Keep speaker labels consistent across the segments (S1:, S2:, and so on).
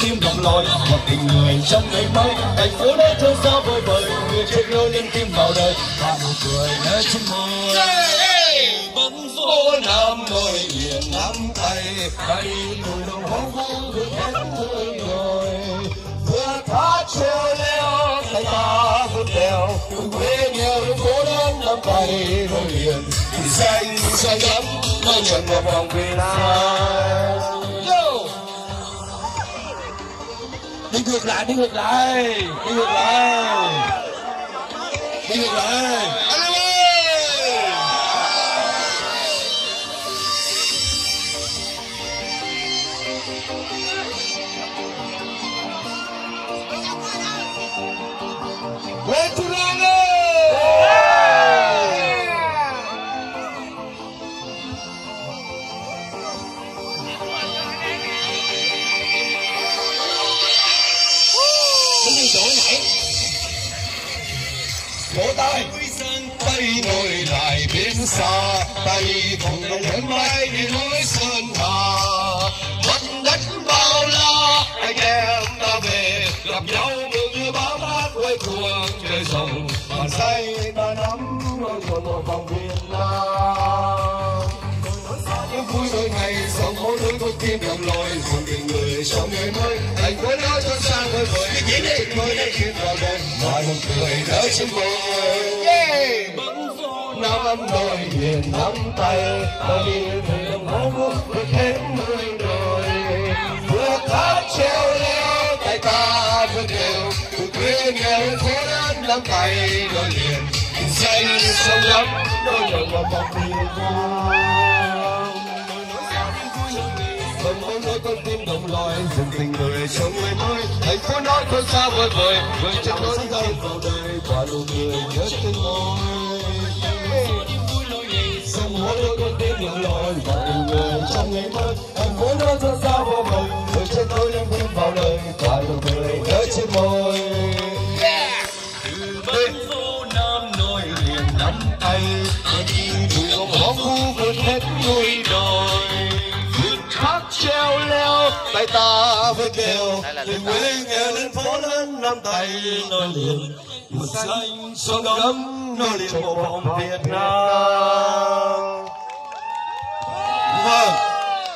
S1: tim động lòi một tình người trong ngày mới. Thành phố đã thơ sao vơi vời, người chết lối lên tim vào đời và nụ cười nơi trên môi. Vẫn phố Nam nối liền nắm tay, tay người đồng hoang vu hương hết người rồi. Vừa hát treo leo tay ta vượt đèo, cùng quê nghèo đến phố đến nắm tay nối liền. Thì xanh xanh lắm mới nhận một vòng về lại. Đi ngược lại, đi ngược lại, đi ngược lại, đi ngược lại. Lên Chu Lan vỗ tay tay ngồi lại bên xa, tay cùng đồng lớn mãi đi núi sơn hà. Đất đất bao la anh em ta về gặp nhau mừng bão mát quay cuồng trời rộng. Bàn tay ta nắm đôi còn một vòng Việt Nam. Những vui đôi ngày sống mỗi đôi con tim đồng lòi một tình người trong ngày mới. Thành phố đó cho sang vơi vời tình mới đã khiến vào đời mọi nụ cười nở trên môi. Nam ấm đôi liền nắm tay, ta đi về đồng phố vượt hết người rồi. Vừa hát treo leo tay ta vượt đều, từ quê nghèo đến phố đến nắm tay đôi liền. Tình xanh sông lắm đôi nhộn vào vòng tình vẫn mỗi nỗi con tim đồng lòi dừng tình người trong ngày mới. Thành phố nói thôi xa vời vời, người chân lối ra vào đời và nụ cười nhớ trên môi. Dừng mỗi nỗi con tim đồng lòi và tình người trong ngày mới. Thành phố nói thôi xa vời vời, người chân lối đem tim vào đời và nụ cười nhớ trên môi. Từ bên phố Nam nối liền nắm tay, đi đường hóng khu vượt hết núi đồi. Hát treo leo tay ta với kêu, từ quê nghèo đến phố lớn nắm tay nối liền. Mực xanh sông ấm nối liền bộ vòng Việt Nam. Vâng.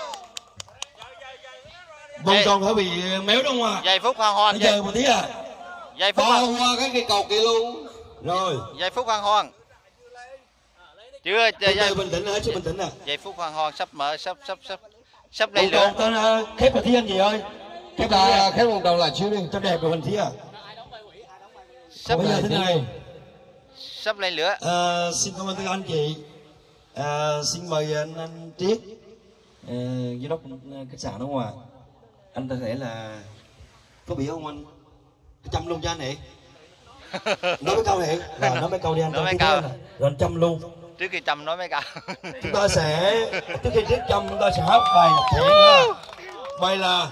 S1: Bông tròn phải bị méo đúng không ạ?
S2: Giây phút hoan hoan.
S1: Bây giờ một tí à?
S2: Giây phút
S1: hoan hoa cái cây cầu kia luôn. Rồi.
S2: Giây phút hoan hoan. Chưa
S1: giây bình tĩnh hả? Chứ bình tĩnh à?
S2: Giây phút hoan hoan sắp mở sắp lên lửa.
S1: Tên khép vào thi anh gì ơi? Khép một đầu là chiếu đi cho đẹp của mình thí à?
S2: Sắp
S1: bây giờ thế này.
S2: Sắp lên lửa.
S1: Xin cảm ơn tất cả anh chị. Xin mời anh Triết, giám đốc khách sạn đúng không ạ? Anh có thể là có bị không anh? Chăm luôn cho anh này. Nói mấy câu này. Rồi nói mấy câu đi anh.
S2: Nói mấy câu.
S1: Rồi anh chăm luôn.
S2: Trước khi chăm nói mấy câu.
S1: Chúng ta sẽ trước khi Triết chăm chúng ta sẽ hát bài thể nữa. Bài là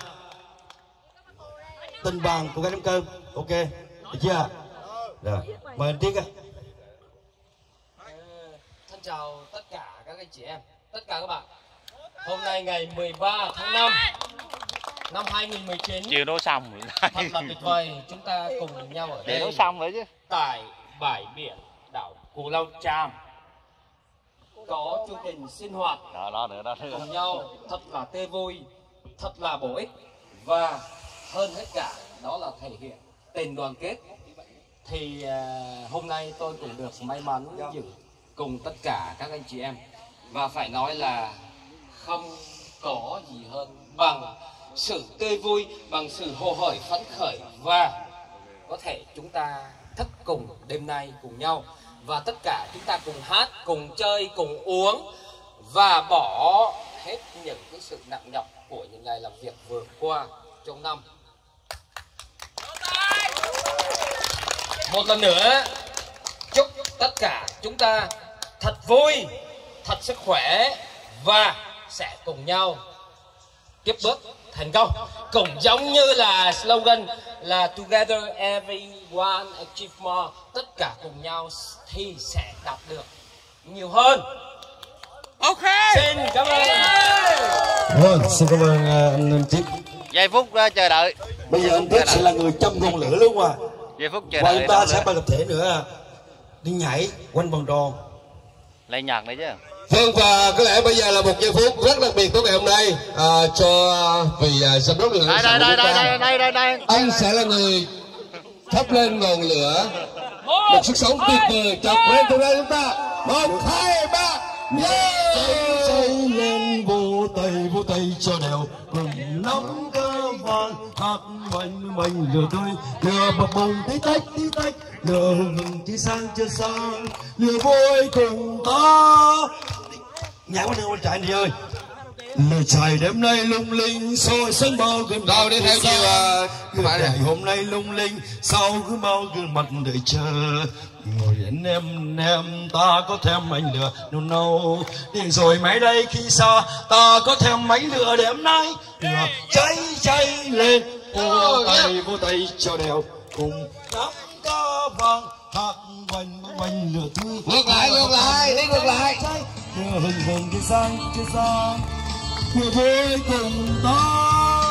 S1: Tình Vàng của cái nắm cơm. Ok, được chưa? Rồi, mời anh Triết á.
S3: Thân chào tất cả các anh chị em, tất cả các bạn. Hôm nay ngày 13 tháng 5 năm 2019.
S2: Chưa nói xong rồi.
S3: Thật là tuyệt vời, chúng ta cùng nhau ở đây.
S2: Để nói xong rồi chứ.
S3: Tại bãi biển đảo Cù Lao Chàm có chương trình sinh hoạt
S2: đó
S3: cùng nhau thật là tươi vui, thật là bổ ích, và hơn hết cả đó là thể hiện tình đoàn kết. Thì hôm nay tôi cũng được may mắn dự cùng tất cả các anh chị em, và phải nói là không có gì hơn bằng sự tươi vui, bằng sự hồ hởi phấn khởi, và có thể chúng ta thức cùng đêm nay cùng nhau, và tất cả chúng ta cùng hát, cùng chơi, cùng uống, và bỏ hết những cái sự nặng nhọc của những ngày làm việc vừa qua trong năm. Một lần nữa chúc tất cả chúng ta thật vui, thật sức khỏe, và sẽ cùng nhau tiếp bước thành công. Cũng giống như là slogan là Together everyone achieve more, tất cả cùng nhau thì sẽ đạt được nhiều hơn. Ok, xin cảm ơn.
S1: Vâng, xin cảm ơn anh Triết.
S2: Giây phút chờ đợi.
S1: Bây giờ anh Tết sẽ là người châm ngọn lửa luôn à.
S2: Giây phút chờ
S1: Và
S2: đợi.
S1: chúng ta sẽ ba tập thể nữa đi nhảy quanh vòng tròn.
S2: Lấy nhạc này chứ.
S1: Vâng, và có lẽ bây giờ là một giây phút rất đặc biệt của ngày hôm nay cho vị giám đốc đường
S2: Đây.
S1: anh sẽ là người thắp lên ngọn lửa một sức sống tuyệt vời cho brand từ đây chúng ta. 1, 2, 3, cháy lên vô tay cho đèo cùng nắm cơ vàng hát mình lửa tươi lửa bập bùng tí tách lửa hừng chỉ sang lửa vui cùng ta. Nhảy qua đường chạy đi ơi. Lửa trời đêm nay lung linh soi sáng bao gương
S2: Đâu đi theo chiều
S1: phải này hôm nay lung linh sau cứ bao gương mặt đợi chờ ngồi anh em ta có thêm ánh lửa nâu điện rồi mấy đây khi xa ta có thêm mấy lửa đêm nay lửa cháy lên vô tay cho đèo cùng nắm cá vàng hát quanh lửa tươi. Ngược lại đi ngược lại lửa hừng kia sang lửa vui cùng ta.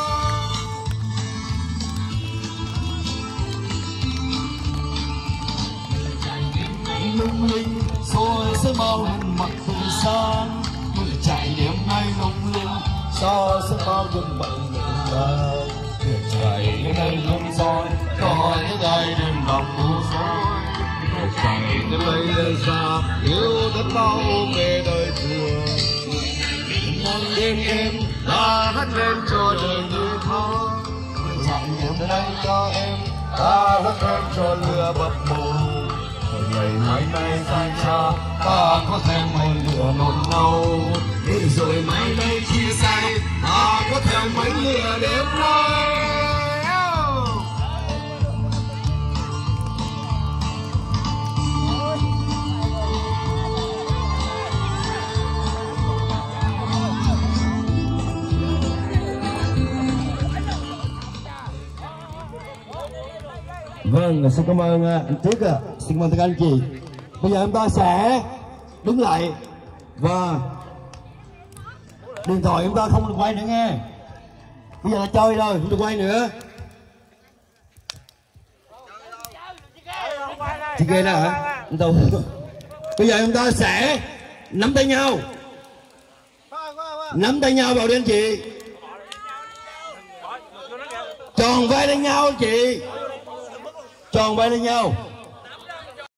S1: Lung linh soi sáng bao gương mặt tươi sáng lửa chạy đêm nay lung linh soi sáng bao gương mặt tươi sáng lửa chạy đêm nay lung soi có những ngày đêm lòng u sôi lửa chạy đêm nay lên xa yêu đất bao về đời thường đêm ta hát lên cho đời như thơ lửa chạy đêm nay cho em ta hát lên cho lửa bập bùng ngày mai xa xa ta có thêm mấy lửa nâu rồi mai đây chia say ta có thêm mấy lửa đêm nay. Vâng, xin cảm ơn anh Tuyết ạ. Xin cảm ơn tất cả anh chị. Bây giờ chúng ta sẽ đứng lại và điện thoại chúng ta không được quay nữa nghe. Bây giờ là chơi rồi, không được quay nữa. Chị ghê đó hả? Bây giờ chúng ta sẽ nắm tay nhau. Nắm tay nhau vào đi anh chị. Tròn vai lên nhau anh chị. Tròn vai lên nhau.